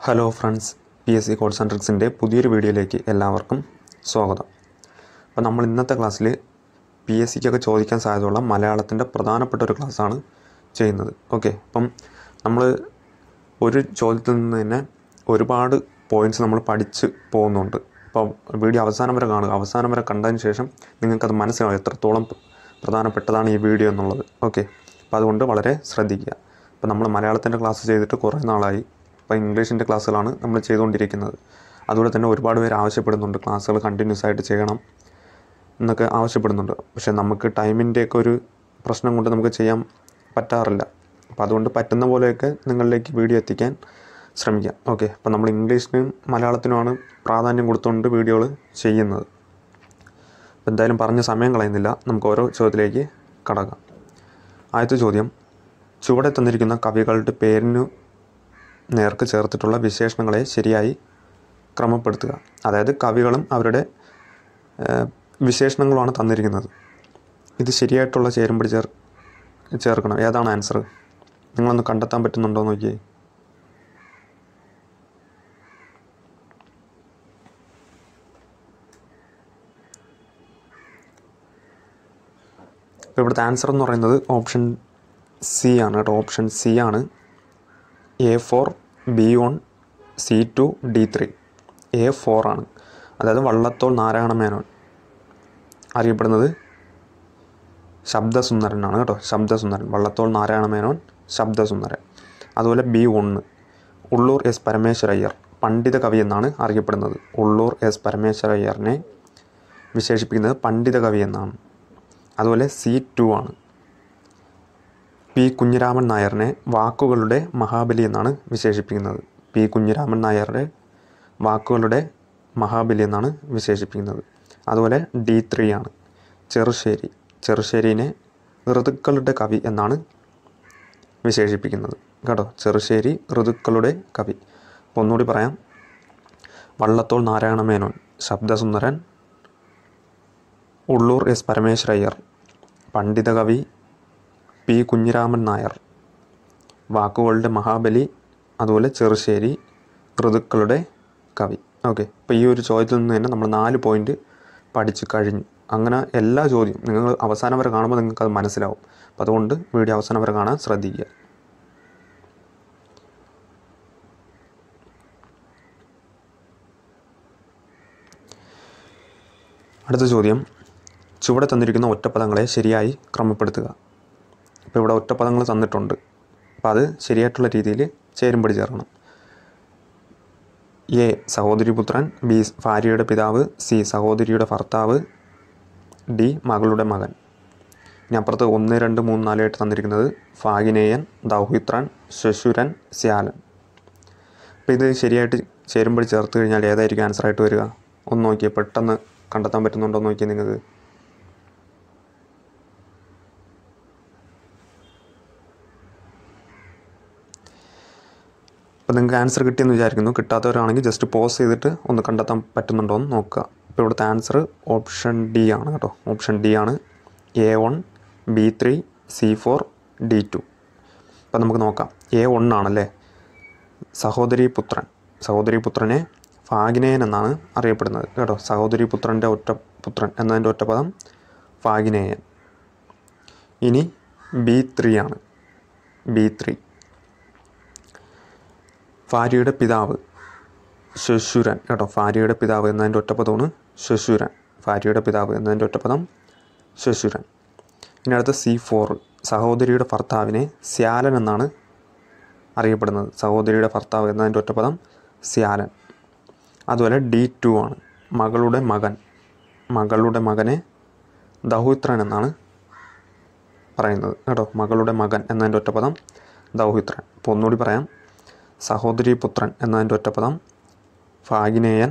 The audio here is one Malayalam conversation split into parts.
Hello friends, PSC codes and ട്രിക്സിൻ്റെ പുതിയൊരു വീഡിയോയിലേക്ക് എല്ലാവർക്കും സ്വാഗതം. അപ്പോൾ നമ്മൾ ഇന്നത്തെ ക്ലാസ്സിൽ PSCക്കൊക്കെ ചോദിക്കാൻ സാധ്യതയുള്ള മലയാളത്തിൻ്റെ പ്രധാനപ്പെട്ട ഒരു ക്ലാസ്സാണ് ചെയ്യുന്നത്. ഓക്കെ, അപ്പം നമ്മൾ ഒരു ചോദ്യത്തിൽ നിന്ന് തന്നെ ഒരുപാട് പോയിൻറ്റ്സ് നമ്മൾ പഠിച്ച് പോകുന്നുണ്ട്. അപ്പം വീഡിയോ അവസാനം വരെ കാണുക. അവസാനം വരെ കണ്ടതിന് ശേഷം നിങ്ങൾക്കത് മനസ്സിലാവും എത്രത്തോളം പ്രധാനപ്പെട്ടതാണ് ഈ വീഡിയോ എന്നുള്ളത്. ഓക്കെ, അപ്പോൾ അതുകൊണ്ട് വളരെ ശ്രദ്ധിക്കുക. അപ്പോൾ നമ്മൾ മലയാളത്തിൻ്റെ ക്ലാസ് ചെയ്തിട്ട് കുറേ നാളായി. ഇപ്പോൾ ഇംഗ്ലീഷിൻ്റെ ക്ലാസ്സുകളാണ് നമ്മൾ ചെയ്തുകൊണ്ടിരിക്കുന്നത്. അതുപോലെ തന്നെ ഒരുപാട് പേര് ആവശ്യപ്പെടുന്നുണ്ട് ക്ലാസ്സുകൾ കണ്ടിന്യൂസ് ആയിട്ട് ചെയ്യണം എന്നൊക്കെ ആവശ്യപ്പെടുന്നുണ്ട്. പക്ഷേ നമുക്ക് ടൈമിൻ്റെയൊക്കെ ഒരു പ്രശ്നം കൊണ്ട് നമുക്ക് ചെയ്യാൻ പറ്റാറില്ല. അപ്പോൾ അതുകൊണ്ട് പറ്റുന്ന പോലെയൊക്കെ നിങ്ങളിലേക്ക് വീഡിയോ എത്തിക്കാൻ ശ്രമിക്കാം. ഓക്കെ, അപ്പോൾ നമ്മൾ ഇംഗ്ലീഷിനും മലയാളത്തിനുമാണ് പ്രാധാന്യം കൊടുത്തുകൊണ്ട് വീഡിയോകൾ ചെയ്യുന്നത്. അപ്പോൾ എന്തായാലും പറഞ്ഞ സമയം കളയുന്നില്ല, നമുക്ക് ഓരോ ചോദ്യത്തിലേക്ക് കടക്കാം. ആദ്യത്തെ ചോദ്യം, ചുവടെ തന്നിരിക്കുന്ന കവികളുടെ പേരിനു നേർക്ക് ചേർത്തിട്ടുള്ള വിശേഷണങ്ങളെ ശരിയായി ക്രമപ്പെടുത്തുക. അതായത് കവികളും അവരുടെ വിശേഷണങ്ങളുമാണ് തന്നിരിക്കുന്നത്. ഇത് ശരിയായിട്ടുള്ള ചേരുംപടി ചേർക്കണം. ഏതാണ് ആൻസർ? നിങ്ങളൊന്ന് കണ്ടെത്താൻ പറ്റുന്നുണ്ടോ എന്ന് നോക്കിയേ. ഇപ്പോൾ ഇവിടുത്തെ ആൻസർ എന്ന് പറയുന്നത് ഓപ്ഷൻ സി ആണ് കേട്ടോ. ഓപ്ഷൻ സി ആണ്. A4, B1, C2, D3. A4 ആണ്. അതായത് വള്ളത്തോൾ നാരായണ മേനോൻ അറിയപ്പെടുന്നത് ശബ്ദസുന്ദരനാണ് കേട്ടോ. ശബ്ദസുന്ദരൻ, വള്ളത്തോൾ നാരായണ മേനോൻ ശബ്ദസുന്ദരൻ. അതുപോലെ B1, ഉള്ളൂർ എസ് പരമേശ്വരയ്യർ പണ്ഡിത കവി എന്നാണ് അറിയപ്പെടുന്നത്. ഉള്ളൂർ എസ് പരമേശ്വരയ്യറിനെ വിശേഷിപ്പിക്കുന്നത് പണ്ഡിത കവി എന്നാണ്. അതുപോലെ C2 ആണ്. P. കുഞ്ഞിരാമൻ നായറിനെ വാക്കുകളുടെ മഹാബലി എന്നാണ് വിശേഷിപ്പിക്കുന്നത്. P. കുഞ്ഞിരാമൻ നായരുടെ വാക്കുകളുടെ മഹാബലി എന്നാണ് വിശേഷിപ്പിക്കുന്നത്. അതുപോലെ D3 ആണ്. ചെറുശ്ശേരി. ചെറുശ്ശേരിനെ ഋതുക്കളുടെ കവി എന്നാണ് വിശേഷിപ്പിക്കുന്നത് കേട്ടോ. ചെറുശ്ശേരി ഋതുക്കളുടെ കവി. അപ്പോൾ ഒന്നുകൂടി പറയാം. വള്ളത്തോൾ നാരായണ മേനോൻ ശബ്ദസുന്ദരൻ, ഉള്ളൂർ എസ് പരമേശ്വരയ്യർ പണ്ഡിത കവി, P. കുഞ്ഞിരാമൻ നായർ വാക്കുകളുടെ മഹാബലി, അതുപോലെ ചെറുശ്ശേരി ഋതുക്കളുടെ കവി. ഓക്കെ, അപ്പോൾ ഈ ഒരു ചോദ്യത്തിൽ നിന്ന് തന്നെ നമ്മൾ 4 പോയിൻ്റ് പഠിച്ചു കഴിഞ്ഞു. അങ്ങനെ എല്ലാ ചോദ്യവും നിങ്ങൾ അവസാനം വരെ കാണുമ്പോൾ നിങ്ങൾക്കത് മനസ്സിലാവും. അപ്പോൾ അതുകൊണ്ട് വീഡിയോ അവസാനം വരെ കാണാൻ ശ്രദ്ധിക്കുക. അടുത്ത ചോദ്യം, ചുവടെ തന്നിരിക്കുന്ന ഒറ്റപ്പദങ്ങളെ ശരിയായി ക്രമപ്പെടുത്തുക. ഇപ്പോൾ ഇവിടെ ഒറ്റപ്പദങ്ങൾ തന്നിട്ടുണ്ട്. അപ്പോൾ അത് ശരിയായിട്ടുള്ള രീതിയിൽ ചേരുംപടി ചേർക്കണം. A. സഹോദരിപുത്രൻ, B. ഭാര്യയുടെ പിതാവ്, C. സഹോദരിയുടെ ഭർത്താവ്, D. മകളുടെ മകൻ. ഇനി അപ്പുറത്ത് 1, 2, 3, 4 ആയിട്ട് തന്നിരിക്കുന്നത് ഫാഗിനേയൻ, ദൗഹിത്രൻ, ശ്വശുരൻ, ശ്യാലൻ. അപ്പോൾ ഇത് ശരിയായിട്ട് ചേരുംപടി ചേർത്ത് കഴിഞ്ഞാൽ ഏതായിരിക്കും ആൻസറായിട്ട് വരിക? ഒന്ന് നോക്കിയേ, പെട്ടെന്ന് കണ്ടെത്താൻ പറ്റുന്നുണ്ടോ എന്ന് നോക്കിയേ നിങ്ങൾക്ക്. അപ്പോൾ നിങ്ങൾക്ക് ആൻസർ കിട്ടിയെന്ന് വിചാരിക്കുന്നു. കിട്ടാത്തവരാണെങ്കിൽ ജസ്റ്റ് പോസ് ചെയ്തിട്ട് ഒന്ന് കണ്ടെത്താൻ പറ്റുന്നുണ്ടോ എന്ന് നോക്കുക. ഇപ്പോൾ ഇവിടുത്തെ ആൻസർ ഓപ്ഷൻ D ആണ് കേട്ടോ. ഓപ്ഷൻ D ആണ്. A1, B3, C4, D2. അപ്പോൾ നമുക്ക് നോക്കാം. A1 ആണല്ലേ. സഹോദരീപുത്രനെ ഫാഗിനേയൻ എന്നാണ് അറിയപ്പെടുന്നത് കേട്ടോ. സഹോദരീപുത്രൻ്റെ പുത്രൻ എന്നതിൻ്റെ ഒറ്റപ്പദം ഫാഗിനേയൻ. ഇനി B3 ആണ്. B3 ഭാര്യയുടെ പിതാവ് ശ്വശുരൻ കേട്ടോ. ഭാര്യയുടെ പിതാവ് എന്നതിൻ്റെ ഒറ്റപ്പദമാണ് ശ്വശുരൻ. ഭാര്യയുടെ പിതാവ് എന്നതിൻ്റെ ഒറ്റപ്പദം ശ്വശുരൻ. ഇനി അടുത്ത C4, സഹോദരിയുടെ ഭർത്താവിനെ ശ്യാലൻ എന്നാണ് അറിയപ്പെടുന്നത്. സഹോദരിയുടെ ഭർത്താവ് എന്നതിൻ്റെ ഒറ്റപ്പദം ശ്യാലൻ. അതുപോലെ D2 ആണ്. മകളുടെ മകനെ ദൗഹിത്രൻ എന്നാണ് പറയുന്നത് കേട്ടോ. മകളുടെ മകൻ എന്നതിൻ്റെ ഒറ്റപ്പദം ദൗഹിത്രൻ. അപ്പോൾ ഒന്നുകൂടി പറയാം. സഹോദരീപുത്രൻ എന്നതിൻ്റെ ഒറ്റപ്പദം ഫാഗിനേയൻ.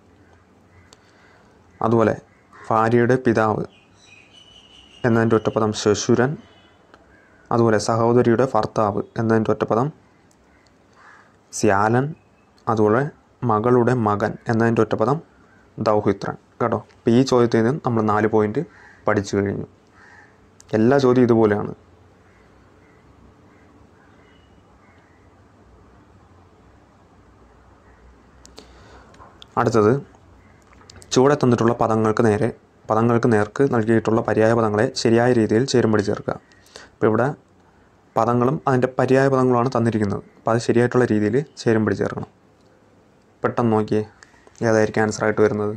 അതുപോലെ ഭാര്യയുടെ പിതാവ് എന്നതിൻ്റെ ഒറ്റപ്പദം ശ്വശുരൻ. അതുപോലെ സഹോദരിയുടെ ഭർത്താവ് എന്നതിൻ്റെ ഒറ്റപ്പദം ശ്യാലൻ. അതുപോലെ മകളുടെ മകൻ എന്നതിൻ്റെ ഒറ്റപ്പദം ദൗഹിത്രൻ കേട്ടോ. അപ്പോൾ ഈ ചോദ്യത്തിൽ നിന്ന് നമ്മൾ 4 പോയിൻ്റ് പഠിച്ചു കഴിഞ്ഞു. എല്ലാ ചോദ്യവും ഇതുപോലെയാണ്. അടുത്തത് ചുവടെ തന്നിട്ടുള്ള പദങ്ങൾക്ക് നേർക്ക് നൽകിയിട്ടുള്ള പര്യായ പദങ്ങളെ ശരിയായ രീതിയിൽ ചേരുംപടി ചേർക്കുക. അപ്പോൾ ഇവിടെ പദങ്ങളും അതിൻ്റെ പര്യായ പദങ്ങളുമാണ് തന്നിരിക്കുന്നത്. അപ്പോൾ അത് ശരിയായിട്ടുള്ള രീതിയിൽ ചേരുംപടി ചേർക്കണം. പെട്ടെന്ന് നോക്കിയേ ഏതായിരിക്കും ആൻസറായിട്ട് വരുന്നത്.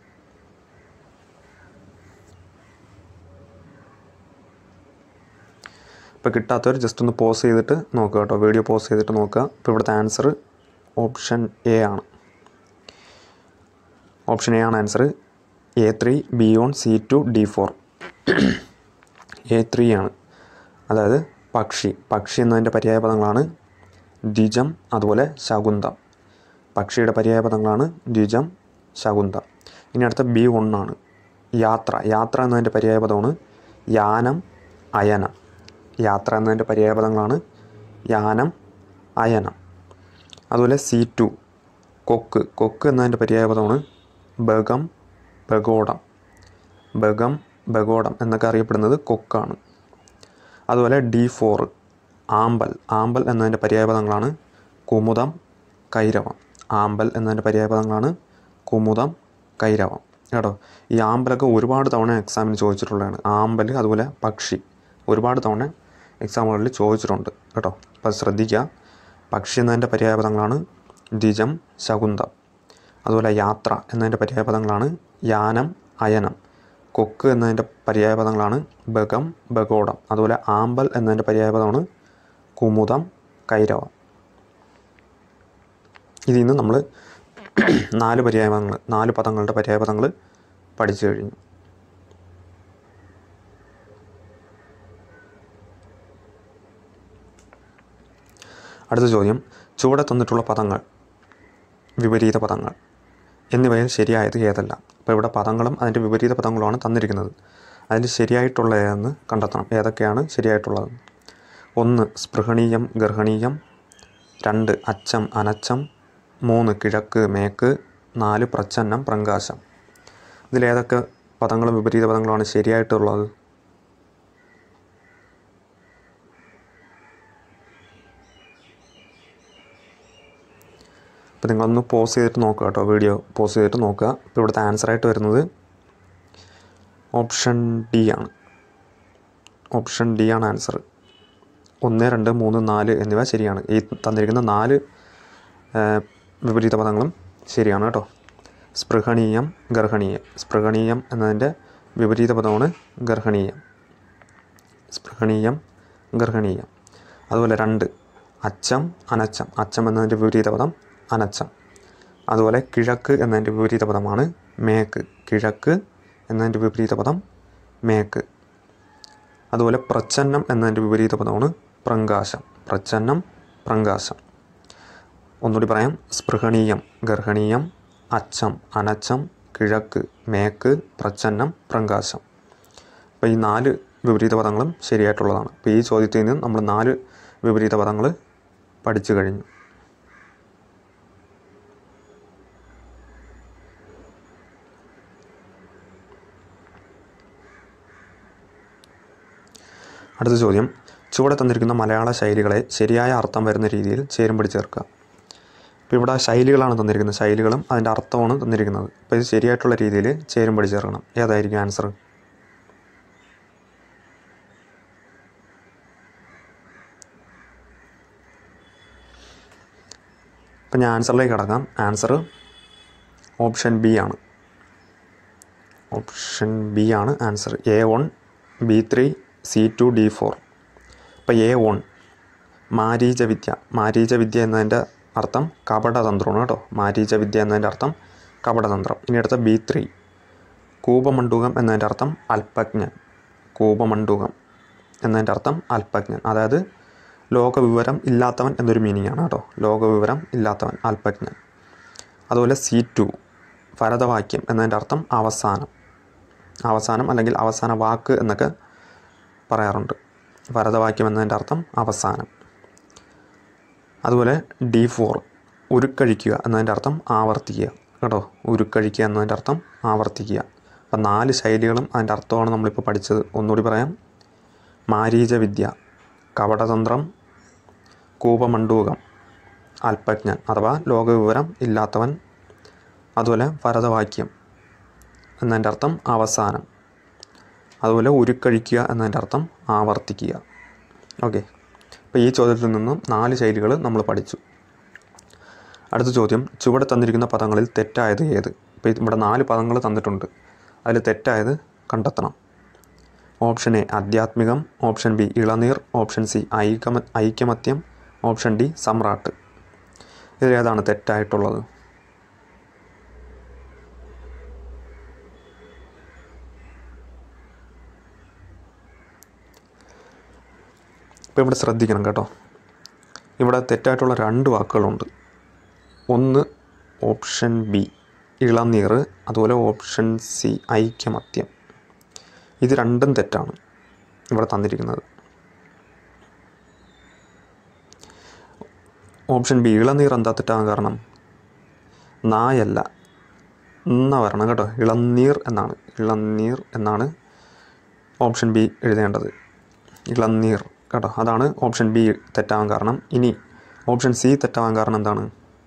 ഇപ്പോൾ കിട്ടാത്തവർ ജസ്റ്റ് ഒന്ന് പോസ് ചെയ്തിട്ട് നോക്കുക കേട്ടോ, വീഡിയോ പോസ് ചെയ്തിട്ട് നോക്കുക. ഇപ്പോൾ ഇവിടുത്തെ ആൻസർ ഓപ്ഷൻ എ ആണ്. ഓപ്ഷൻ എ ആണ് answer. A3 B1 C2 D4. A3 ആണ്, അതായത് പക്ഷി എന്നതിൻ്റെ പര്യായ പദങ്ങളാണ് ദ്വിജം അതുപോലെ ശകുന്തം. പക്ഷിയുടെ പര്യായ പദങ്ങളാണ് ദ്വിജം ശകുന്തം. ഇനി അടുത്ത B1 ആണ് യാത്ര എന്നതിൻ്റെ പര്യായ പദമാണ് യാനം അയനം. യാത്ര എന്നതിൻ്റെ പര്യായ പദങ്ങളാണ് യാനം അയനം. അതുപോലെ C2 കൊക്ക് എന്നതിൻ്റെ പര്യായ പദമാണ് ബഗം ബഗോടം എന്നൊക്കെ അറിയപ്പെടുന്നത് കൊക്കാണ്. അതുപോലെ D4 ആമ്പൽ എന്നതിൻ്റെ പര്യായ പദങ്ങളാണ് കുമുദം കൈരവം. ആമ്പൽ എന്നതിൻ്റെ പര്യായ പദങ്ങളാണ് കുമുദം കൈരവം കേട്ടോ. ഈ ആമ്പലൊക്കെ ഒരുപാട് തവണ എക്സാമിന് ചോദിച്ചിട്ടുള്ളതാണ്. ആമ്പൽ അതുപോലെ പക്ഷി ഒരുപാട് തവണ എക്സാമുകളിൽ ചോദിച്ചിട്ടുണ്ട് കേട്ടോ. അപ്പോൾ ശ്രദ്ധിക്കുക. പക്ഷി എന്നതിൻ്റെ പര്യായ പദങ്ങളാണ് ദ്വിജം ശകുന്തം. അതുപോലെ യാത്ര എന്നതിൻ്റെ പര്യായ പദങ്ങളാണ് യാനം അയനം. കൊക്ക് എന്നതിൻ്റെ പര്യായ പദങ്ങളാണ് ബഗം ബഗോടം. അതുപോലെ ആമ്പൽ എന്നതിൻ്റെ പര്യായ പദമാണ് കുമുദം കൈരവം. ഇതിൽ നിന്ന് നമ്മൾ 4 പദങ്ങളുടെ പര്യായ പദങ്ങൾ പഠിച്ചു കഴിഞ്ഞു. അടുത്ത ചോദ്യം, ചുവടെ തന്നിട്ടുള്ള പദങ്ങൾ വിപരീത പദങ്ങൾ എന്നിവയിൽ ശരിയായത് ഏതെല്ലാം? അപ്പോൾ ഇവിടെ പദങ്ങളും അതിൻ്റെ വിപരീത പദങ്ങളുമാണ് തന്നിരിക്കുന്നത്. അതിൽ ശരിയായിട്ടുള്ള ഏതെന്ന് കണ്ടെത്തണം. ഏതൊക്കെയാണ് ശരിയായിട്ടുള്ളത്? 1 സ്പൃഹണീയം ഗർഹണീയം, 2 അച്ചം അനച്ചം, 3 കിഴക്ക് മേക്ക്, 4 പ്രച്ഛന്നം പ്രങ്കാശം. ഇതിലേതൊക്കെ പദങ്ങളും വിപരീത പദങ്ങളുമാണ് ശരിയായിട്ടുള്ളത്? അപ്പോൾ നിങ്ങളൊന്ന് പോസ് ചെയ്തിട്ട് നോക്കുക കേട്ടോ, വീഡിയോ പോസ് ചെയ്തിട്ട് നോക്കുക. ഇപ്പോൾ ഇവിടുത്തെ ആൻസറായിട്ട് വരുന്നത് ഓപ്ഷൻ ഡി ആണ്. ഓപ്ഷൻ ഡി ആണ് ആൻസർ. 1, 2, 3, 4 എന്നിവ ശരിയാണ്. ഈ തന്നിരിക്കുന്ന 4 വിപരീത പദങ്ങളും ശരിയാണ് കേട്ടോ. സ്പൃഹണീയം ഗർഹണീയം. സ്പൃഹണീയം എന്നതിൻ്റെ വിപരീത പദമാണ് ഗർഹണീയം. സ്പൃഹണീയം ഗർഹണീയം. അതുപോലെ 2 അച്ചം അനച്ചം. അച്ചം എന്നതിൻ്റെ വിപരീത പദം അനച്ചം. അതുപോലെ കിഴക്ക് എന്നതിൻ്റെ വിപരീത പദമാണ് മേക്ക്. കിഴക്ക് എന്നതിൻ്റെ വിപരീത പദം മേക്ക്. അതുപോലെ പ്രച്ഛന്നം എന്നതിൻ്റെ വിപരീത പദമാണ് പ്രങ്കാശം. പ്രച്ഛന്നം പ്രങ്കാശം. ഒന്നുകൂടി പറയാം. സ്പൃഹണീയം ഗർഹണീയം, അച്ചം അനച്ചം, കിഴക്ക് മേക്ക്, പ്രച്ഛന്നം പ്രങ്കാശം. അപ്പോൾ ഈ 4 വിപരീത പദങ്ങളും ശരിയായിട്ടുള്ളതാണ്. അപ്പോൾ ഈ ചോദ്യത്തിൽ നിന്ന് നമ്മൾ 4 വിപരീത പദങ്ങൾ പഠിച്ചു കഴിഞ്ഞു. അടുത്ത ചോദ്യം, ചുവടെ തന്നിരിക്കുന്ന മലയാള ശൈലികളെ ശരിയായ അർത്ഥം വരുന്ന രീതിയിൽ ചേരുംപടി ചേർക്കുക. ഇപ്പോൾ ഇവിടെ ശൈലികളാണ് തന്നിരിക്കുന്നത്. ശൈലികളും അതിൻ്റെ അർത്ഥമാണ് തന്നിരിക്കുന്നത്. അപ്പോൾ ഇത് ശരിയായിട്ടുള്ള രീതിയിൽ ചേരുംപടി ചേർക്കണം. ഏതായിരിക്കും ആൻസർ? അപ്പം ഞാൻ ആൻസറിലേക്ക് കടക്കാം. ആൻസർ ഓപ്ഷൻ ബി ആണ്. ഓപ്ഷൻ ബി ആണ് answer. A1 B3 C2 D4. അപ്പോൾ A1 മാരീചവിദ്യ എന്നതിൻ്റെ അർത്ഥം കപടതന്ത്രമാണ് കേട്ടോ. മാരീചവിദ്യ എന്നതിൻ്റെ അർത്ഥം കപടതന്ത്രം. ഇനി അടുത്ത B3 കൂപമണ്ഡൂകം എന്നതിൻ്റെ അർത്ഥം അല്പജ്ഞൻ. കൂപമണ്ഡൂകം എന്നതിൻ്റെ അർത്ഥം അല്പജ്ഞൻ, അതായത് ലോകവിവരം ഇല്ലാത്തവൻ എന്നൊരു മീനിങ് ആണ് കേട്ടോ. ലോകവിവരം ഇല്ലാത്തവൻ, അല്പജ്ഞൻ. അതുപോലെ C2 ഭരതവാക്യം എന്നതിൻ്റെ അർത്ഥം അവസാനം അല്ലെങ്കിൽ അവസാന വാക്ക് എന്നൊക്കെ പറയാറുണ്ട്. ഭരതവാക്യം എന്നതിൻ്റെ അർത്ഥം അവസാനം. അതുപോലെ D4 ഉരുക്കഴിക്കുക എന്നതിൻ്റെ അർത്ഥം ആവർത്തിക്കുക കേട്ടോ. ഉരുക്കഴിക്കുക എന്നതിൻ്റെ അർത്ഥം ആവർത്തിക്കുക. അപ്പം 4 ശൈലികളും അതിൻ്റെ അർത്ഥമാണ് നമ്മളിപ്പോൾ പഠിച്ചത്. ഒന്നുകൂടി പറയാം. മാരീചവിദ്യ കപടതന്ത്രം, കൂപമണ്ഡൂകം അല്പജ്ഞൻ അഥവാ ലോകവിവരം ഇല്ലാത്തവൻ, അതുപോലെ ഭരതവാക്യം എന്നതിൻ്റെ അർത്ഥം അവസാനം. അതുപോലെ ഉരുക്കഴിക്കുക എന്നതിൻ്റെ അർത്ഥം ആവർത്തിക്കുക. ഓക്കെ, അപ്പോൾ ഈ ചോദ്യത്തിൽ നിന്നും 4 ശൈലികൾ നമ്മൾ പഠിച്ചു. അടുത്ത ചോദ്യം, ചുവടെ തന്നിരിക്കുന്ന പദങ്ങളിൽ തെറ്റായത് ഏത്? ഇപ്പോൾ ഇവിടെ 4 പദങ്ങൾ തന്നിട്ടുണ്ട്, അതിൽ തെറ്റായത് കണ്ടെത്തണം. ഓപ്ഷൻ എ ആധ്യാത്മികം, ഓപ്ഷൻ ബി ഇളനീർ, ഓപ്ഷൻ സി ഐകമത്യം, ഓപ്ഷൻ ഡി സമ്രാട്ട്. ഇതിലേതാണ് തെറ്റായിട്ടുള്ളത്? ഇപ്പോൾ ഇവിടെ ശ്രദ്ധിക്കണം കേട്ടോ, ഇവിടെ തെറ്റായിട്ടുള്ള 2 വാക്കുകളുണ്ട്. ഒന്ന് ഓപ്ഷൻ ബി ഇളനീർ, അതുപോലെ ഓപ്ഷൻ സി ഐകമത്യം. ഇത് രണ്ടും തെറ്റാണ് ഇവിടെ തന്നിരിക്കുന്നത്. ഓപ്ഷൻ ബി ഇളനീർ എന്താ തെറ്റാകാൻ കാരണം? നായല്ല, വരണം കേട്ടോ. ഇളനീർ എന്നാണ് ഓപ്ഷൻ ബി എഴുതേണ്ടത്. ഇളനീർ കേട്ടോ, അതാണ് ഓപ്ഷൻ ബി തെറ്റാവാൻ കാരണം. ഇനി ഓപ്ഷൻ സി തെറ്റാവാൻ കാരണം എന്താണ്?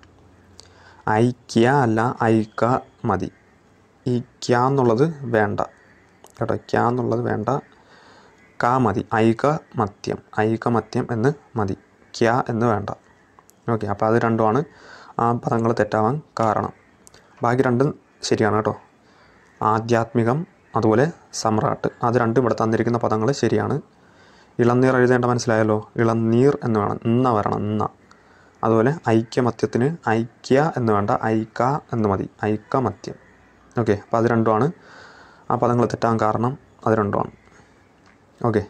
ഐക്യ അല്ല, ഐക്ക മതി. ഈ ക്യ എന്നുള്ളത് വേണ്ട കേട്ടോ, ക്യ എന്നുള്ളത് വേണ്ട, ക മതി. ഐകമത്യം എന്ന് മതി, ക്യ എന്ന് വേണ്ട. ഓക്കെ, അപ്പോൾ അത് രണ്ടുമാണ് ആ പദങ്ങൾ തെറ്റാവാൻ കാരണം. ബാക്കി രണ്ടും ശരിയാണ് കേട്ടോ. ആധ്യാത്മികം അതുപോലെ സമ്രാട്ട്, അത് രണ്ടും ഇവിടെ തന്നിരിക്കുന്ന പദങ്ങൾ ശരിയാണ്. ഇളനീർ എഴുതേണ്ട മനസ്സിലായല്ലോ, ഇളനീർ എന്ന് വേണം, വരണം. അതുപോലെ ഐക്യമത്യത്തിന് ഐക്യ എന്ന് വേണ്ട, ഐക്ക എന്ന് മതി, ഐകമത്യം. ഓക്കെ, അപ്പോൾ അത് രണ്ടുമാണ് ആ പദങ്ങൾ തെറ്റാൻ കാരണം, അത് രണ്ടുമാണ്. ഓക്കെ,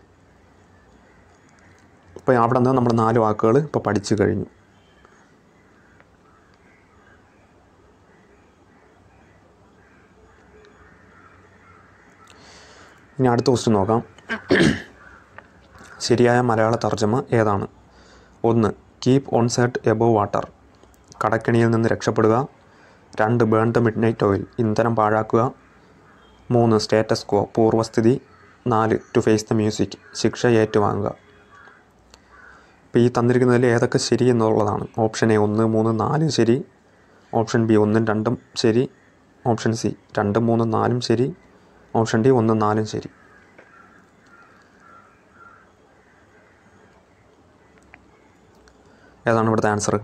ഇപ്പോൾ അവിടെ നിന്ന് നമ്മൾ 4 വാക്കുകൾ ഇപ്പോൾ പഠിച്ചു കഴിഞ്ഞു. ഇനി അടുത്ത ക്വസ്റ്റ്യൻ നോക്കാം. ശരിയായ മലയാള തർജ്ജമ ഏതാണ്? 1 keep on set above water, കടക്കെണിയിൽ നിന്ന് രക്ഷപ്പെടുക. 2 burn the midnight oil, ഇന്ധനം പാഴാക്കുക. 3 സ്റ്റേറ്റസ് ക്വോ, പൂർവ്വസ്ഥിതി. 4 ടു ഫേസ് ദ മ്യൂസിക്, ശിക്ഷ ഏറ്റുവാങ്ങുക. ഇപ്പോൾ ഈ തന്നിരിക്കുന്നതിൽ ഏതൊക്കെ ശരി എന്നുള്ളതാണ്. ഓപ്ഷൻ എ 1, 3, 4 ശരി, ഓപ്ഷൻ ബി 1, 2 ശരി, ഓപ്ഷൻ സി 2, 3, 4 ശരി, ഓപ്ഷൻ ഡി 1, 4 ശരി. ഏതാണ് ഇവിടുത്തെ ആൻസർ?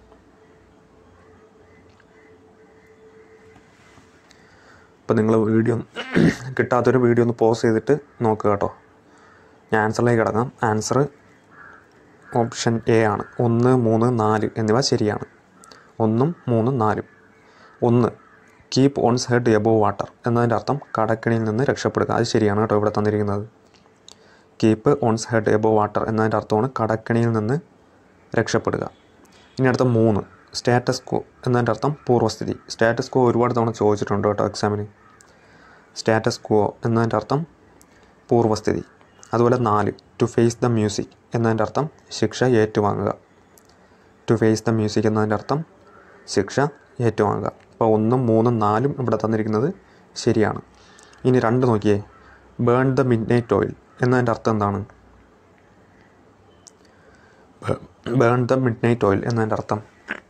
അപ്പോൾ നിങ്ങൾ വീഡിയോ കിട്ടാത്തൊരു വീഡിയോ ഒന്ന് പോസ് ചെയ്തിട്ട് നോക്കുക കേട്ടോ. ഞാൻ ആൻസറിലേക്ക് കിടക്കാം. ആൻസർ ഓപ്ഷൻ എ ആണ്. 1, 3, 4 എന്നിവ ശരിയാണ്. 1, 3, 4. 1 keep one's head above water എന്നതിൻ്റെ അർത്ഥം കടക്കിണിയിൽ നിന്ന് രക്ഷപ്പെടുക, അത് ശരിയാണ് കേട്ടോ ഇവിടെ തന്നിരിക്കുന്നത്. Keep one's head above water എന്നതിൻ്റെ അർത്ഥമാണ് കടക്കിണിയിൽ നിന്ന് രക്ഷപ്പെടുക. ഇനി അടുത്ത 3 സ്റ്റാറ്റസ് ക്വോ എന്നതിൻ്റെ അർത്ഥം പൂർവ്വസ്ഥിതി. സ്റ്റാറ്റസ് ക്വോ ഒരുപാട് തവണ ചോദിച്ചിട്ടുണ്ട് കേട്ടോ എക്സാമിന്. സ്റ്റാറ്റസ് ക്വോ എന്നതിൻ്റെ അർത്ഥം പൂർവ്വസ്ഥിതി. അതുപോലെ 4 ടു ഫേസ് ദ മ്യൂസിക് എന്നതിൻ്റെ അർത്ഥം ശിക്ഷ ഏറ്റുവാങ്ങുക. ടു ഫേസ് ദ മ്യൂസിക് എന്നതിൻ്റെ അർത്ഥം ശിക്ഷ ഏറ്റുവാങ്ങുക. അപ്പോൾ 1, 3, 4 ഇവിടെ തന്നിരിക്കുന്നത് ശരിയാണ്. ഇനി 2 നോക്കിയേ, burn the midnight oil എന്നതിൻ്റെ അർത്ഥം എന്താണ്? Burn the midnight oil എന്നതിൻ്റെ അർത്ഥം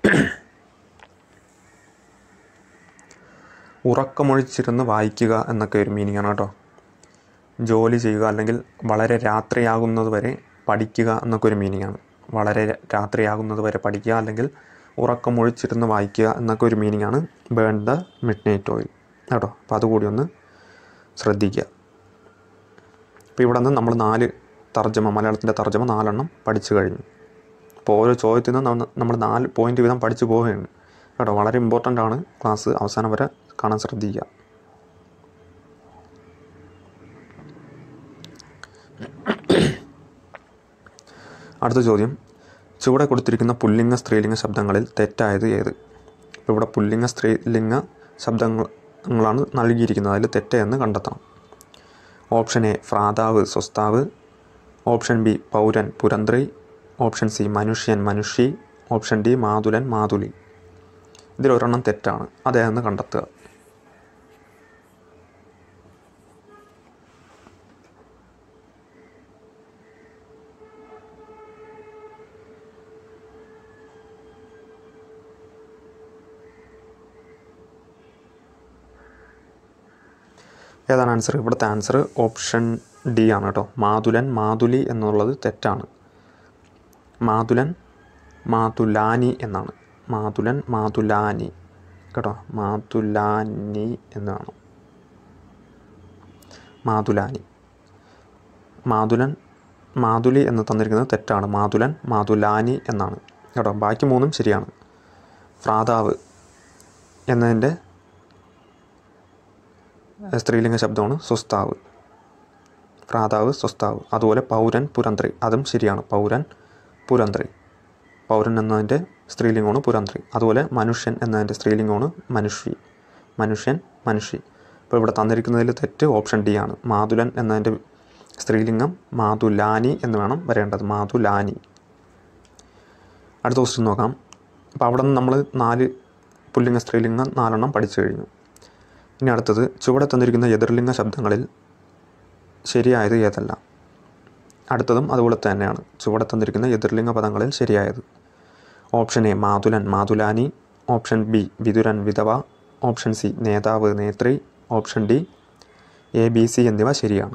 ഉറക്കമൊഴിച്ചിരുന്ന് വായിക്കുക എന്നൊക്കെ ഒരു മീനിങ് ആണ് കേട്ടോ. ജോലി ചെയ്യുക അല്ലെങ്കിൽ വളരെ രാത്രിയാകുന്നത് വരെ പഠിക്കുക എന്നൊക്കെ ഒരു മീനിങ് ആണ്. വളരെ രാത്രിയാകുന്നത് വരെ പഠിക്കുക അല്ലെങ്കിൽ ഉറക്കമൊഴിച്ചിരുന്ന് വായിക്കുക എന്നൊക്കെ ഒരു മീനിങ് ആണ് burn the midnight oil കേട്ടോ. അപ്പോൾ അതുകൂടി ഒന്ന് ശ്രദ്ധിക്കുക. അപ്പോൾ ഇവിടെ നിന്ന് നമ്മൾ 4 തർജ്ജമ, മലയാളത്തിൻ്റെ തർജ്ജമ 4 എണ്ണം പഠിച്ചു കഴിഞ്ഞു. അപ്പോൾ ഓരോ ചോദ്യത്തിൽ നിന്ന് നമ്മൾ 4 പോയിൻ്റ് വീതം പഠിച്ചു പോവുകയാണ് കേട്ടോ. വളരെ ഇമ്പോർട്ടൻ്റ് ആണ്, ക്ലാസ് അവസാനം വരെ കാണാൻ ശ്രദ്ധിക്കുക. അടുത്ത ചോദ്യം, ചുവടെ കൊടുത്തിരിക്കുന്ന പുല്ലിംഗ സ്ത്രീലിംഗ ശബ്ദങ്ങളിൽ തെറ്റായത് ഏത്? ഇപ്പോൾ ഇവിടെ പുല്ലിംഗ സ്ത്രീലിംഗ ശബ്ദങ്ങളാണ് നൽകിയിരിക്കുന്നത്, അതിൽ തെറ്റെന്ന് കണ്ടെത്തണം. ഓപ്ഷൻ എ ഭ്രാതാവ് സ്വസ്താവ്, ഓപ്ഷൻ ബി പൗരൻ പുരന്ത്രി, ഓപ്ഷൻ സി മനുഷ്യൻ മനുഷി, ഓപ്ഷൻ ഡി മാതുലൻ മാതുലി. ഇതിലൊരെണ്ണം തെറ്റാണ്, അതേന്ന് കണ്ടെത്തുക. ഏതാണ് ആൻസർ? ഇവിടുത്തെ ആൻസർ ഓപ്ഷൻ ഡി ആണ് കേട്ടോ. മാതുലൻ മാതുലി എന്നുള്ളത് തെറ്റാണ്. മാതുലൻ മാതുലാനി എന്നാണ്. മാതുലൻ മാതുലാനി കേട്ടോ. മാതുലാനി എന്നാണ്. മാതുലാനി. മാതുലൻ മാതുലി എന്ന് തന്നിരിക്കുന്നത് തെറ്റാണ്. മാതുലൻ മാതുലാനി എന്നാണ് കേട്ടോ. ബാക്കി മൂന്നും ശരിയാണ്. ഭ്രാതാവ് എന്നതിൻ്റെ സ്ത്രീലിംഗ ശബ്ദമാണ് സ്വസ്താവ്. ഭ്രാതാവ് സ്വസ്താവ്. അതുപോലെ പൗരൻ പുരന്ത്രി, അതും ശരിയാണ്. പൗരൻ പുരന്ത്രി. പൗരൻ എന്നതിൻ്റെ സ്ത്രീലിംഗമാണ് പുരന്ത്രി. അതുപോലെ മനുഷ്യൻ എന്നതിൻ്റെ സ്ത്രീലിംഗമാണ് മനുഷ്യ. മനുഷ്യൻ മനുഷ്യ. ഇപ്പോൾ ഇവിടെ തന്നിരിക്കുന്നതിൽ തെറ്റ് ഓപ്ഷൻ ഡി ആണ്. മാതുലൻ എന്നതിൻ്റെ സ്ത്രീലിംഗം മാതുലാനി എന്ന് വേണം വരേണ്ടത്. മാതുലാനി. അടുത്ത ക്വസ്റ്റ്യൻ നോക്കാം. അപ്പോൾ അവിടെ നിന്ന് നമ്മൾ 4 പുല്ലിംഗ സ്ത്രീലിംഗം 4 പഠിച്ചു കഴിഞ്ഞു. ഇനി അടുത്തത് ചുവടെ തന്നിരിക്കുന്ന എതിർലിംഗ ശബ്ദങ്ങളിൽ ശരിയായത് ഏതല്ല? അടുത്തതും അതുപോലെ തന്നെയാണ്. ചുവടെ തന്നിരിക്കുന്ന എതിർലിംഗ പദങ്ങളിൽ ശരിയായത്. ഓപ്ഷൻ എ മാതുലൻ മാതുലാനി, ഓപ്ഷൻ ബി വിതുരൻ വിധവ, ഓപ്ഷൻ സി നേതാവ് നേത്രി, option D A B C എന്നിവ ശരിയാണ്.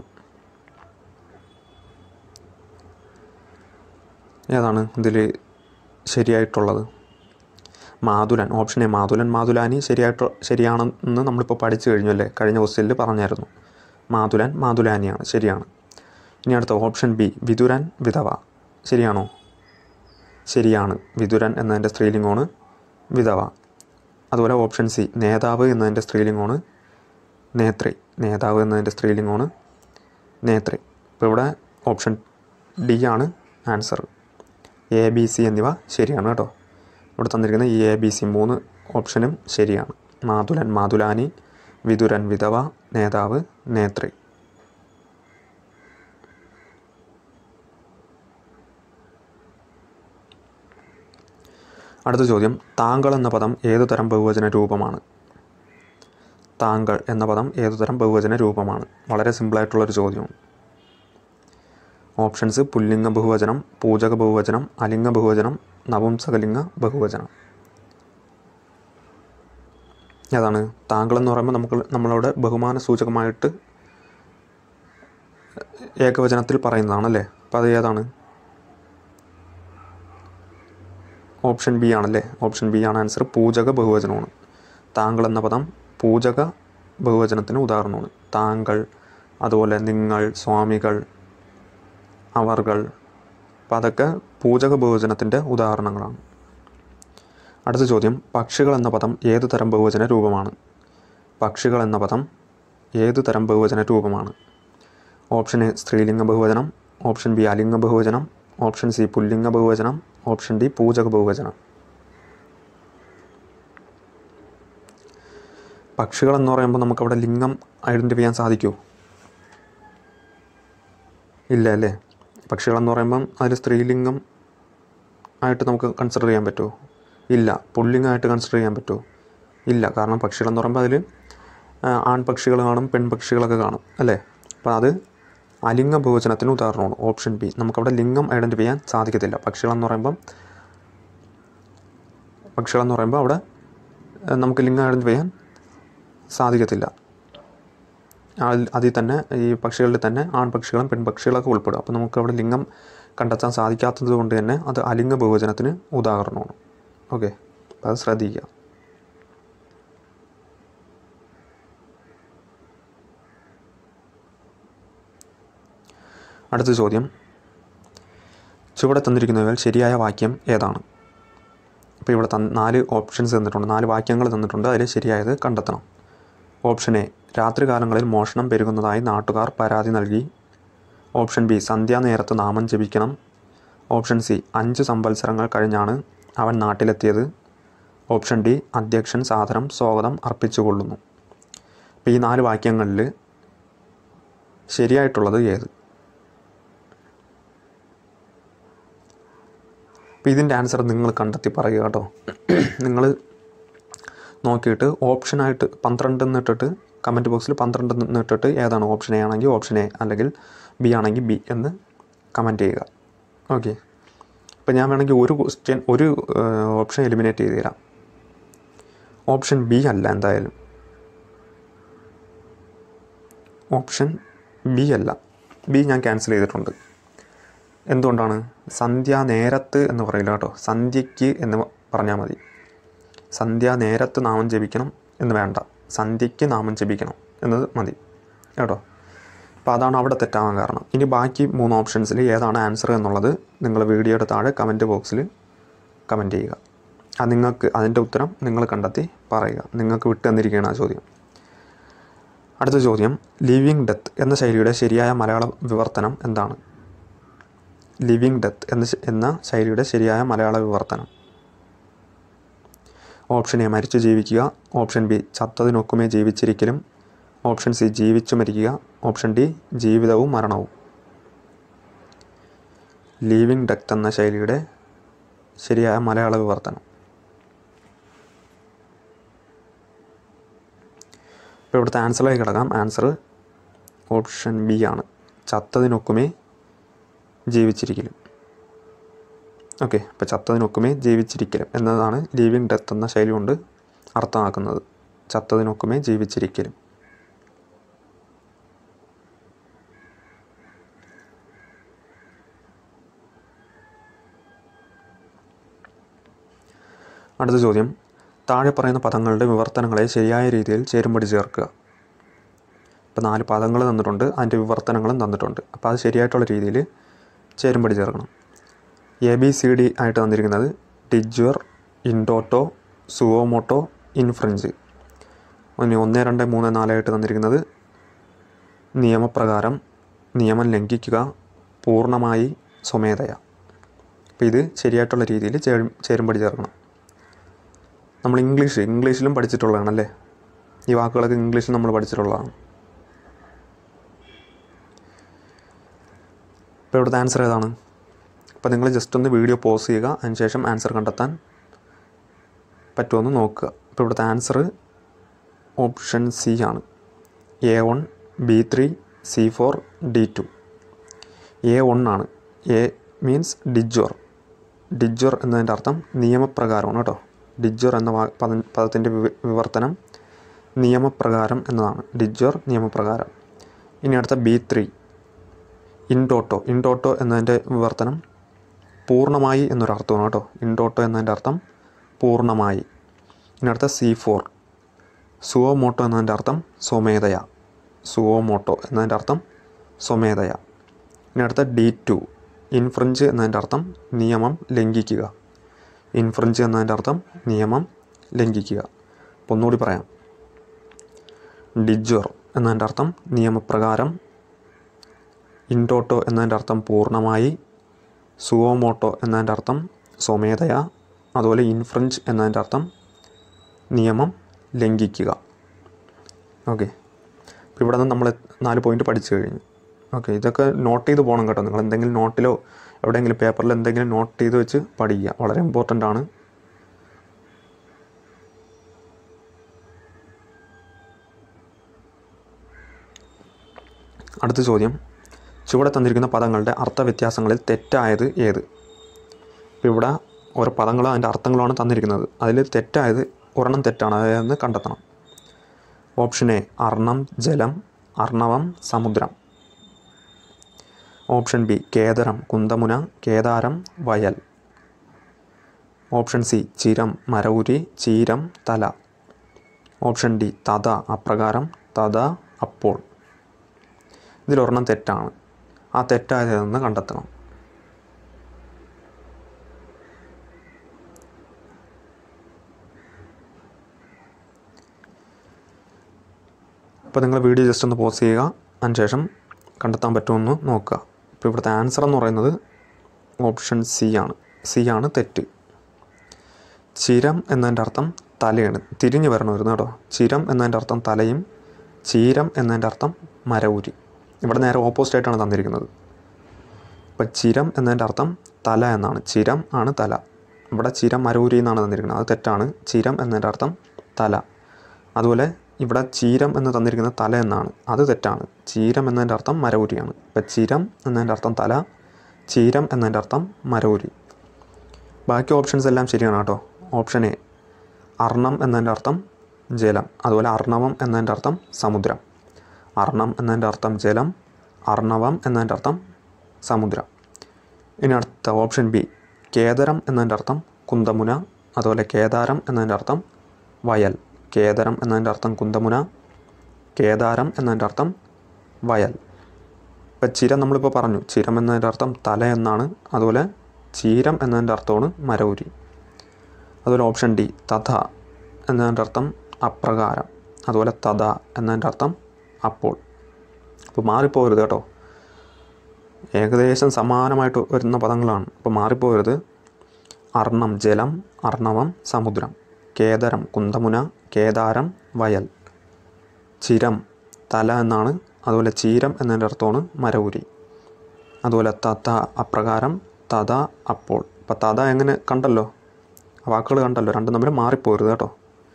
ഏതാണ് ഇതിൽ ശരിയായിട്ടുള്ളത്? മാതുലൻ. ഓപ്ഷൻ എ മാതുലൻ മാതുലാനി ശരിയാണെന്ന് നമ്മളിപ്പോൾ പഠിച്ചു കഴിഞ്ഞു അല്ലേ? കഴിഞ്ഞ ക്വസ്റ്റ്യനിൽ പറഞ്ഞായിരുന്നു. മാതുലൻ മാതുലാനിയാണ്, ശരിയാണ്. ഇനി അടുത്ത ഓപ്ഷൻ ബി വിതുരൻ വിധവ ശരിയാണോ? ശരിയാണ്. വിതുരൻ എന്നതിൻ്റെ സ്ത്രീലിംഗമാണ് വിധവ. അതുപോലെ ഓപ്ഷൻ സി നേതാവ് എന്നതിൻ്റെ സ്ത്രീലിംഗമാണ് നേത്രി. നേതാവ് എന്നതിൻ്റെ സ്ത്രീലിംഗമാണ് നേത്രി. ഇപ്പോൾ ഇവിടെ ഓപ്ഷൻ ഡി ആണ് ആൻസർ. എ ബി സി എന്നിവ ശരിയാണ് കേട്ടോ. ഇവിടെ തന്നിരിക്കുന്ന ഈ എ ബി സി 3 ഓപ്ഷനും ശരിയാണ്. മാതുലൻ മാതുലാനി, വിതുരൻ വിധവ, നേതാവ് നേത്രി. അടുത്ത ചോദ്യം, താങ്കൾ എന്ന പദം ഏതുതരം ബഹുവചന രൂപമാണ്? താങ്കൾ എന്ന പദം ഏതുതരം ബഹുവചന രൂപമാണ്? വളരെ സിമ്പിളായിട്ടുള്ളൊരു ചോദ്യമാണ്. ഓപ്ഷൻസ് പുല്ലിംഗ ബഹുവചനം, പൂജക ബഹുവചനം, അലിംഗ ബഹുവചനം, നപുംസകലിംഗ ബഹുവചനം. ഏതാണ്? താങ്കൾ എന്ന് പറയുമ്പോൾ നമ്മളവിടെ ബഹുമാന സൂചകമായിട്ട് ഏകവചനത്തിൽ പറയുന്നതാണല്ലേ. അപ്പോൾ അത് ഏതാണ്? ഓപ്ഷൻ ബി ആണല്ലേ. ഓപ്ഷൻ ബി ആണ് ആൻസർ. പൂജക ബഹുവചനമാണ്. താങ്കൾ എന്ന പദം പൂജക ബഹുവചനത്തിന് ഉദാഹരണമാണ്. താങ്കൾ, അതുപോലെ നിങ്ങൾ, സ്വാമികൾ, അവർകൾ. അപ്പോൾ അതൊക്കെ പൂജക ബഹുവചനത്തിൻ്റെ ഉദാഹരണങ്ങളാണ്. അടുത്ത ചോദ്യം, പക്ഷികൾ എന്ന പദം ഏതു തരം ബഹുവചന രൂപമാണ്? പക്ഷികൾ എന്ന പദം ഏതു തരം ബഹുവചന രൂപമാണ്? ഓപ്ഷൻ എ സ്ത്രീലിംഗ ബഹുവചനം, ഓപ്ഷൻ ബി അലിംഗ ബഹുവചനം, ഓപ്ഷൻ സി പുല്ലിംഗ ബഹുവചനം, ഓപ്ഷൻ ഡി പൂജക ബഹുവചനം. പക്ഷികൾ എന്ന് പറയുമ്പോൾ നമുക്കവിടെ ലിംഗം ഐഡൻറ്റിഫൈ ചെയ്യാൻ സാധിക്കുമോ? ഇല്ല അല്ലേ. പക്ഷികളെന്ന് പറയുമ്പം അതിൽ സ്ത്രീലിംഗം ആയിട്ട് നമുക്ക് കൺസിഡർ ചെയ്യാൻ പറ്റുമോ? ഇല്ല. പുല്ലിംഗമായിട്ട് കൺസിഡർ ചെയ്യാൻ പറ്റുമോ? ഇല്ല. കാരണം പക്ഷികളെന്ന് പറയുമ്പോൾ അതിൽ ആൺപക്ഷികൾ കാണും, പെൺപക്ഷികളൊക്കെ കാണും അല്ലേ. അപ്പോൾ അത് അലിംഗ ബഹുവചനത്തിന് ഉദാഹരണമാണ്. Option B. നമുക്കവിടെ ലിംഗം ഐഡൻറ്റിഫൈ ചെയ്യാൻ സാധിക്കത്തില്ല. പക്ഷികളെന്ന് പറയുമ്പോൾ അവിടെ നമുക്ക് ലിംഗം ഐഡൻറ്റിഫൈ ചെയ്യാൻ സാധിക്കത്തില്ല. അതിൽ തന്നെ ഈ പക്ഷികളിൽ തന്നെ ആൺപക്ഷികളും പെൺപക്ഷികളൊക്കെ ഉൾപ്പെടും. അപ്പോൾ നമുക്കവിടെ ലിംഗം കണ്ടെത്താൻ സാധിക്കാത്തത് കൊണ്ട് തന്നെ അത് അലിംഗ ബഹുവചനത്തിന് ഉദാഹരണമാണ്. ഓക്കെ, അപ്പോൾ അത് ശ്രദ്ധിക്കുക. അടുത്ത ചോദ്യം, ചുവടെ തന്നിരിക്കുന്നവയിൽ ശരിയായ വാക്യം ഏതാണ്? അപ്പോൾ ഇവിടെ 4 ഓപ്ഷൻസ് തന്നിട്ടുണ്ട്, 4 വാക്യങ്ങൾ തന്നിട്ടുണ്ട്. അതിൽ ശരിയായത് കണ്ടെത്തണം. ഓപ്ഷൻ എ രാത്രികാലങ്ങളിൽ മോഷണം പെരുകുന്നതായി നാട്ടുകാർ പരാതി നൽകി. ഓപ്ഷൻ ബി സന്ധ്യാനേരത്ത് നാമം ജപിക്കണം. ഓപ്ഷൻ സി 5 സംവത്സരങ്ങൾ കഴിഞ്ഞാണ് അവൻ നാട്ടിലെത്തിയത്. ഓപ്ഷൻ ഡി അധ്യക്ഷൻ സാദരം സ്വാഗതം അർപ്പിച്ചുകൊള്ളുന്നു. അപ്പോൾ ഈ 4 വാക്യങ്ങളിൽ ശരിയായിട്ടുള്ളത് ഏത്? അപ്പോൾ ഇതിൻ്റെ ആൻസർ നിങ്ങൾ കണ്ടെത്തി പറയുക കേട്ടോ. നിങ്ങൾ നോക്കിയിട്ട് ഓപ്ഷനായിട്ട് 12 എന്നിട്ടിട്ട് കമൻറ്റ് ബോക്സിൽ 12 എന്നിട്ടിട്ട് ഏതാണ് ഓപ്ഷൻ എ ആണെങ്കിൽ ഓപ്ഷൻ എ, അല്ലെങ്കിൽ ബി ആണെങ്കിൽ ബി എന്ന് കമൻറ്റ് ചെയ്യുക. ഓക്കെ, ഇപ്പോൾ ഞാൻ വേണമെങ്കിൽ ഒരു ഓപ്ഷൻ എലിമിനേറ്റ് ചെയ്ത് തരാം. ഓപ്ഷൻ ബി അല്ല എന്തായാലും. ഓപ്ഷൻ ബി അല്ല, ബി ഞാൻ ക്യാൻസൽ ചെയ്തിട്ടുണ്ട്. എന്തുകൊണ്ടാണ്? സന്ധ്യാനേരത്ത് എന്ന് പറയില്ല കേട്ടോ, സന്ധ്യയ്ക്ക് എന്ന് പറഞ്ഞാൽ മതി. സന്ധ്യാനേരത്ത് നാമം ജപിക്കണം എന്ന് വേണ്ട, സന്ധ്യയ്ക്ക് നാമം ജപിക്കണം എന്നത് മതി കേട്ടോ. അപ്പോൾ അതാണ് അവിടെ തെറ്റാവാൻ കാരണം. ഇനി ബാക്കി 3 ഓപ്ഷൻസിൽ ഏതാണ് ആൻസർ എന്നുള്ളത് നിങ്ങൾ വീഡിയോയുടെ താഴെ കമൻറ്റ് ബോക്സിൽ കമൻറ്റ് ചെയ്യുക. അത് നിങ്ങൾക്ക് അതിൻ്റെ ഉത്തരം നിങ്ങൾ കണ്ടെത്തി പറയുക. നിങ്ങൾക്ക് വിട്ടു തന്നിരിക്കുകയാണ് ആ ചോദ്യം. അടുത്ത ചോദ്യം, ലിവിങ് ഡെത്ത് എന്ന ശൈലിയുടെ ശരിയായ മലയാള വിവർത്തനം എന്താണ്? ലിവിങ് ഡെത്ത് എന്ന ശൈലിയുടെ ശരിയായ മലയാള വിവർത്തനം. ഓപ്ഷൻ എ മരിച്ചു ജീവിക്കുക, ഓപ്ഷൻ ബി ചത്തതിനൊക്കുമേ ജീവിച്ചിരിക്കലും, ഓപ്ഷൻ സി ജീവിച്ചു മരിക്കുക, ഓപ്ഷൻ ഡി ജീവിതവും മരണവും. ലിവിങ് ഡെത്ത് എന്ന ശൈലിയുടെ ശരിയായ മലയാള വിവർത്തനം. ഇപ്പോൾ ഇവിടുത്തെ ആൻസറിലേക്ക് കിടക്കാം. ആൻസർ ഓപ്ഷൻ ബി ആണ്, ചത്തതിനൊക്കുമേ ജീവിച്ചിരിക്കലും. ഓക്കെ, അപ്പോൾ ചത്തതിനൊക്കുമേ ജീവിച്ചിരിക്കലും എന്നതാണ് ലിവിങ് ഡെത്ത് എന്ന ശൈലി കൊണ്ട് അർത്ഥമാക്കുന്നത്. ചത്തതിനൊക്കുമേ ജീവിച്ചിരിക്കലും. അടുത്ത ചോദ്യം, താഴെ പറയുന്ന പദങ്ങളുടെ വിവർത്തനങ്ങളെ ശരിയായ രീതിയിൽ ചേരുംപടി ചേർക്കുക. ഇപ്പോൾ 4 പദങ്ങൾ തന്നിട്ടുണ്ട്, അതിൻ്റെ വിവർത്തനങ്ങളും തന്നിട്ടുണ്ട്. അപ്പോൾ അത് ശരിയായിട്ടുള്ള രീതിയിൽ ചേരുംപടി ചേർക്കണം. ABCD ആയിട്ട് തന്നിരിക്കുന്നത് ഡിജ്വർ, ഇൻഡോട്ടോ, സുവോമോട്ടോ, ഇൻഫ്രഞ്ച്. 1, 2, 3, 4 ആയിട്ട് തന്നിരിക്കുന്നത് നിയമപ്രകാരം, നിയമം ലംഘിക്കുക, പൂർണ്ണമായി, സ്വമേധയ. അപ്പോൾ ഇത് ശരിയായിട്ടുള്ള രീതിയിൽ ചേരുംപടി ചേർക്കണം. നമ്മൾ ഇംഗ്ലീഷിലും പഠിച്ചിട്ടുള്ളതാണല്ലേ, ഈ വാക്കുകളൊക്കെ ഇംഗ്ലീഷിൽ നമ്മൾ പഠിച്ചിട്ടുള്ളതാണ്. ഇപ്പോൾ ഇവിടുത്തെ ആൻസർ ഏതാണ്? അപ്പോൾ നിങ്ങൾ ജസ്റ്റ് ഒന്ന് വീഡിയോ പോസ് ചെയ്യുക, അതിനുശേഷം ആൻസർ കണ്ടെത്താൻ പറ്റുമെന്ന് നോക്കുക. ഇപ്പോൾ ഇവിടുത്തെ ആൻസർ ഓപ്ഷൻ സി ആണ്. A1, B3, C4, D2. A1 ആണ്. A means ഡിജ്വർ. ഡിജ്വർ എന്നതിൻ്റെ അർത്ഥം നിയമപ്രകാരമാണ് കേട്ടോ. ഡിജ്വർ എന്ന പദത്തിൻ്റെ വിവർത്തനം നിയമപ്രകാരം എന്നതാണ്. ഡിജ്വർ നിയമപ്രകാരം. ഇനി അടുത്ത B3 ഇൻഡോട്ടോ. ഇൻഡോട്ടോ എന്നതിൻ്റെ വിവർത്തനം പൂർണ്ണമായി എന്നൊരർത്ഥമാണ് കേട്ടോ. ഇൻഡോട്ടോ എന്നതിൻ്റെ അർത്ഥം പൂർണ്ണമായി. ഇനി അടുത്ത C4 സുവോമോട്ടോ എന്നതിൻ്റെ അർത്ഥം സ്വമേധയ. സുവോമോട്ടോ എന്നതിൻ്റെ അർത്ഥം സ്വമേധയ. ഇനി അടുത്ത D2 ഇൻഫ്രഞ്ച് എന്നതിൻ്റെ അർത്ഥം നിയമം ലംഘിക്കുക. ഇൻഫ്രഞ്ച് എന്നതിൻ്റെ അർത്ഥം നിയമം ലംഘിക്കുക. അപ്പോൾ ഒന്നുകൂടി പറയാം. ഡിജ്വർ എന്നതിൻ്റെ അർത്ഥം നിയമപ്രകാരം, ഇൻഡോട്ടോ എന്നതിൻ്റെ അർത്ഥം പൂർണ്ണമായി, സുവോമോട്ടോ എന്നതിൻ്റെ അർത്ഥം സ്വമേധയ, അതുപോലെ ഇൻഫ്രഞ്ച് എന്നതിൻ്റെ അർത്ഥം നിയമം ലംഘിക്കുക. ഓക്കെ, അപ്പോൾ ഇവിടെ നിന്ന് നമ്മൾ 4 പോയിൻ്റ് പഠിച്ചു കഴിഞ്ഞു. ഓക്കെ, ഇതൊക്കെ നോട്ട് ചെയ്ത് പോകണം കേട്ടോ. നിങ്ങൾ എന്തെങ്കിലും നോട്ടിലോ എവിടെയെങ്കിലും പേപ്പറിൽ എന്തെങ്കിലും നോട്ട് ചെയ്ത് വെച്ച് പഠിക്കുക, വളരെ ഇമ്പോർട്ടൻ്റ് ആണ്. അടുത്ത ചോദ്യം, ചുവടെ തന്നിരിക്കുന്ന പദങ്ങളുടെ അർത്ഥവ്യത്യാസങ്ങളിൽ തെറ്റായത് ഏത്? ഇപ്പോൾ ഇവിടെ ഓരോ പദങ്ങളും അതിൻ്റെ അർത്ഥങ്ങളുമാണ് തന്നിരിക്കുന്നത്. അതിൽ തെറ്റായത് ഒരെണ്ണം തെറ്റാണ്, അതായത് കണ്ടെത്തണം. ഓപ്ഷൻ എ അർണം ജലം, അർണവം സമുദ്രം. ഓപ്ഷൻ ബി കേദരം കുന്തമുന, കേദാരം വയൽ. ഓപ്ഷൻ സി ചിരം മരവുരി, ചീരം തല. ഓപ്ഷൻ ഡി തഥ അപ്രകാരം, തഥ അപ്പോൾ. ഇതിലൊരെണ്ണം തെറ്റാണ്. ആ തെറ്റായതെന്ന് കണ്ടെത്തണം. അപ്പോൾ നിങ്ങൾ വീഡിയോ ജസ്റ്റ് ഒന്ന് പോസ് ചെയ്യുക, അതിനുശേഷം കണ്ടെത്താൻ പറ്റുമെന്ന് നോക്കുക. ഇപ്പോൾ ഇവിടുത്തെ ആൻസർ എന്ന് പറയുന്നത് ഓപ്ഷൻ സി ആണ്. സി ആണ് തെറ്റ്. ചിരം എന്നതിൻ്റെ അർത്ഥം തലയാണ്. തിരിഞ്ഞു വരണമായിരുന്നു കേട്ടോ. ചിരം എന്നതിൻ്റെ അർത്ഥം തലയും, ചീരം എന്നതിൻ്റെ അർത്ഥം മരവുരി. ഇവിടെ നേരെ ഓപ്പോസിറ്റായിട്ടാണ് തന്നിരിക്കുന്നത്. ഇപ്പോൾ ചിരം എന്നതിൻ്റെ അർത്ഥം തല എന്നാണ്. ചിരം ആണ് തല. ഇവിടെ ചിരം മരവുരി എന്നാണ് തന്നിരിക്കുന്നത്, അത് തെറ്റാണ്. ചിരം എന്നതിൻ്റെ അർത്ഥം തല. അതുപോലെ ഇവിടെ ചീരം എന്ന് തന്നിരിക്കുന്നത് തല എന്നാണ്, അത് തെറ്റാണ്. ചീരം എന്നതിൻ്റെ അർത്ഥം മരവുരിയാണ്. ഇപ്പോൾ ചിരം എന്നതിൻ്റെ അർത്ഥം തല, ചീരം എന്നതിൻ്റെ അർത്ഥം മരവുരി. ബാക്കി ഓപ്ഷൻസ് എല്ലാം ശരിയാണ് കേട്ടോ. ഓപ്ഷൻ എ അർണം എന്നതിൻ്റെ അർത്ഥം ജലം, അതുപോലെ അർണവം എന്നതിൻ്റെ അർത്ഥം സമുദ്രം, അർണം എന്നതിൻ്റെ അർത്ഥം ജലം, അർണവം എന്നതിൻ്റെ അർത്ഥം സമുദ്രം. ഇനി അടുത്ത ഓപ്ഷൻ ബി, കേദരം എന്നതിൻ്റെ അർത്ഥം കുന്തമുന, അതുപോലെ കേദാരം എന്നതിൻ്റെ അർത്ഥം വയൽ. കേദരം എന്നതിൻ്റെ അർത്ഥം കുന്തമുന, കേദാരം എന്നതിൻ്റെ അർത്ഥം വയൽ. ഇപ്പം ചിരം നമ്മളിപ്പോൾ പറഞ്ഞു, ചിരം എന്നതിൻ്റെ അർത്ഥം തല എന്നാണ്. അതുപോലെ ചീരം എന്നതിൻ്റെ അർത്ഥമാണ് മരൗരി. അതുപോലെ ഓപ്ഷൻ ഡി, തഥ എന്നതിൻ്റെ അർത്ഥം അപ്രകാരം, അതുപോലെ തഥ എന്നതിൻ്റെ അർത്ഥം അപ്പോൾ. അപ്പോൾ മാറിപ്പോകരുത് കേട്ടോ, ഏകദേശം സമാനമായിട്ട് വരുന്ന പദങ്ങളാണ്. അപ്പോൾ മാറിപ്പോകരുത്. അർണം ജലം, അർണവം സമുദ്രം, കേദരം കുന്തമുന, കേദാരം വയൽ, ചിരം തല എന്നാണ്. അതുപോലെ ചീരം എന്നതിൻ്റെ അർത്ഥമാണ് മരൗരി. അതുപോലെ തഥ അപ്രകാരം, തഥ അപ്പോൾ. അപ്പോൾ തഥ എങ്ങനെ കണ്ടല്ലോ, വാക്കുകൾ കണ്ടല്ലോ, രണ്ടും തമ്മിൽ മാറിപ്പോകരുത് കേട്ടോ.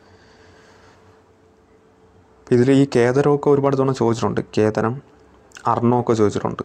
ഇതിൽ ഈ കേദരമൊക്കെ ഒരുപാട് തവണ ചോദിച്ചിട്ടുണ്ട്, കേദരം അർണമൊക്കെ ചോദിച്ചിട്ടുണ്ട്.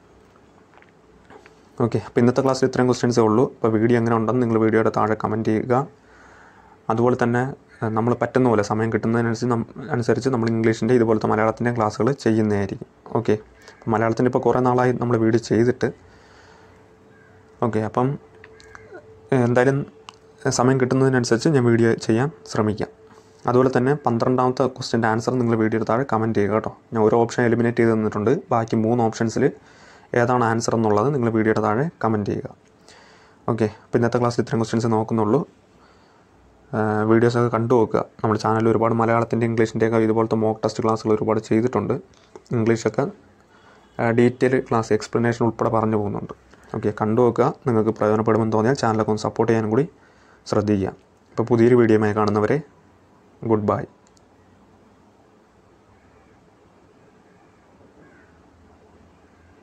ഓക്കെ, അപ്പോൾ ഇന്നത്തെ ക്ലാസ്സിൽ ഇത്രയും ക്വസ്റ്റ്യൻസേ ഉള്ളൂ. അപ്പോൾ വീഡിയോ എങ്ങനെ ഉണ്ടെന്ന് നിങ്ങൾ വീഡിയോയുടെ താഴെ കമൻറ്റ് ചെയ്യുക. അതുപോലെ തന്നെ നമ്മൾ പറ്റുന്ന പോലെ സമയം കിട്ടുന്നതിനനുസരിച്ച് നമ്മൾ ഇംഗ്ലീഷിൻ്റെ ഇതുപോലത്തെ മലയാളത്തിൻ്റെ ക്ലാസ്സുകൾ ചെയ്യുന്നതായിരിക്കും. ഓക്കെ, അപ്പോൾ മലയാളത്തിൻ്റെ ഇപ്പോൾ കുറേ നാളായി നമ്മൾ വീഡിയോ ചെയ്തിട്ട്. ഓക്കെ, അപ്പം എന്തായാലും സമയം കിട്ടുന്നതിനനുസരിച്ച് ഞാൻ വീഡിയോ ചെയ്യാൻ ശ്രമിക്കാം. അതുപോലെ തന്നെ 12ാമത്തെ ക്വസ്റ്റ്യൻ്റെ ആൻസർ നിങ്ങൾ വീഡിയോയുടെ താഴെ കമൻറ്റ് ചെയ്യുക കേട്ടോ. ഞാൻ ഒരു ഓപ്ഷൻ എലിമിനേറ്റ് ചെയ്ത് തന്നിട്ടുണ്ട്. ബാക്കി 3 ഓപ്ഷൻസിൽ ഏതാണ് ആൻസർ എന്നുള്ളത് നിങ്ങൾ വീഡിയോയുടെ താഴെ കമൻറ്റ് ചെയ്യുക. ഓക്കെ, അപ്പോൾ ഇന്നത്തെ ക്ലാസ്സിൽ ഇത്രയും ക്വസ്റ്റ്യൻസ് നോക്കുന്നുള്ളൂ. വീഡിയോസൊക്കെ കണ്ടു നോക്കുക. നമ്മുടെ ചാനലിൽ ഒരുപാട് മലയാളത്തിൻ്റെ ഇംഗ്ലീഷിൻ്റെയൊക്കെ ഇതുപോലത്തെ മോക്ക് ടെസ്റ്റ് ക്ലാസ്സുകൾ ഒരുപാട് ചെയ്തിട്ടുണ്ട്. ഇംഗ്ലീഷൊക്കെ ഡീറ്റെയിൽ ക്ലാസ് എക്സ്പ്ലനേഷൻ ഉൾപ്പെടെ പറഞ്ഞു പോകുന്നുണ്ട്. ഓക്കെ, കണ്ടു നോക്കുക. നിങ്ങൾക്ക് പ്രയോജനപ്പെടുമെന്ന് തോന്നിയാൽ ചാനലൊക്കെ ഒന്ന് സപ്പോർട്ട് ചെയ്യാനും കൂടി ശ്രദ്ധിക്കുക. ഇപ്പോൾ പുതിയൊരു വീഡിയോയുമായി കാണുന്നവരെ ഗുഡ് ബൈ.